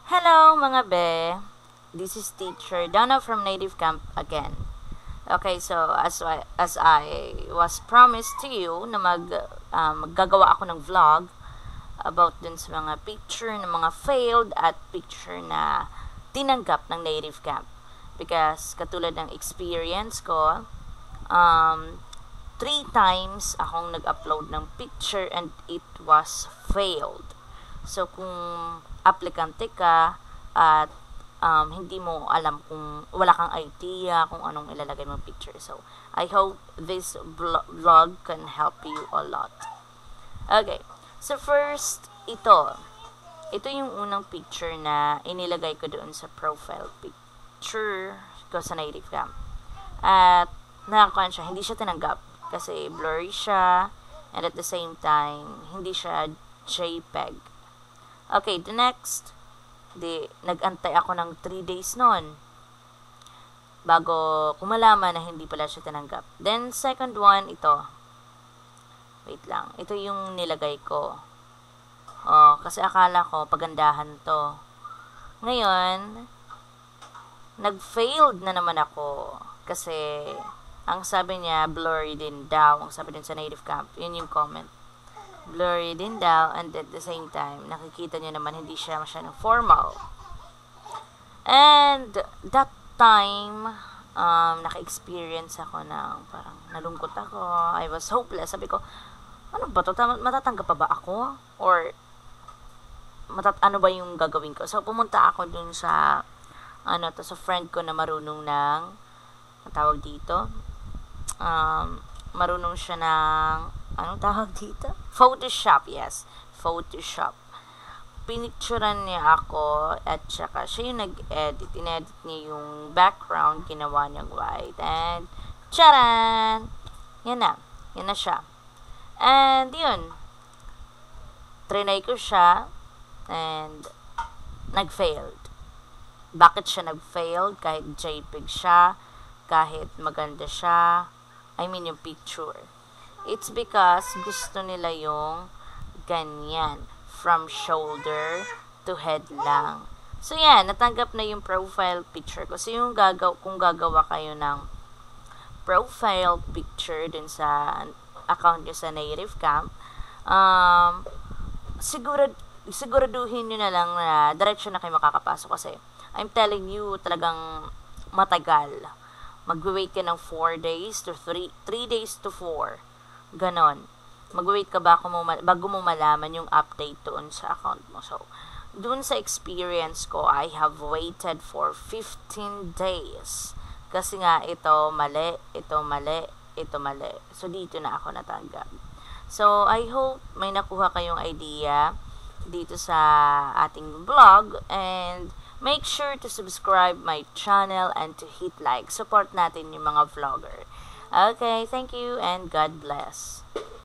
Hello mga be! This is teacher Donna from Native Camp again. Okay, so as I was promised to you na maggagawa ako ng vlog about dun sa mga picture ng mga failed at picture na tinanggap ng Native Camp. Because katulad ng experience ko, 3 times akong nag-upload ng picture and it was failed. So, kung aplikante ka at hindi mo alam kung wala kang idea kung anong ilalagay mong picture. So, I hope this vlog can help you a lot. Okay. So, first, ito. Ito yung unang picture na inilagay ko doon sa profile picture ko sa Native Camp. At, nakakuha siya, hindi siya tinanggap kasi blurry siya and at the same time, hindi siya JPEG. Okay, the next, nag-antay ako ng 3 days noon bago kumalaman na hindi pala siya tinanggap. Then, second one, ito. Wait lang. Ito yung nilagay ko. Kasi akala ko pagandahan to. Ngayon, nag-failed na naman ako. Kasi, ang sabi niya, blurry din daw. Ang sabi din sa Native Camp. Yun yung comment. Blurry din daw, and at the same time, nakikita nyo naman hindi siya masyadong formal. And that time, naka-experience ako ng parang nalungkot ako. I was hopeless. Sabi ko, ano ba to? Matatanggap pa ba ako? Or, ano ba yung gagawin ko? So, pumunta ako dun sa, sa friend ko na marunong ng, tawag dito, marunong siya ng, anong tawag dito? Photoshop, yes. Photoshop. Pinicturean niya ako at saka siya yung nag-edit. Inedit niya yung background, ginawa niyang white. And, charan! Yan na. Yan na siya. And, yun. Trinay ko siya and nag-failed. Bakit siya nag-failed? Kahit JPEG siya, kahit maganda siya, I mean yung picture. It's because gusto nila yung ganyan. From shoulder to head lang. So, yan. Natanggap na yung profile picture ko. So, yung kung gagawa kayo ng profile picture dun sa account nyo sa Native Camp, siguraduhin nyo na lang na diretso na kayo makakapasok. Kasi, I'm telling you, talagang matagal. Mag-wait ka ng 4 days to 3 days to 4. Ganon. Mag-wait ka bago mo malaman yung update doon sa account mo. So, doon sa experience ko, I have waited for 15 days. Kasi nga, ito mali, ito mali, ito mali. So, dito na ako natanggap. So, I hope may nakuha kayong idea dito sa ating vlog. And, make sure to subscribe my channel and to hit like. Support natin yung mga vlogger. Okay, thank you and God bless.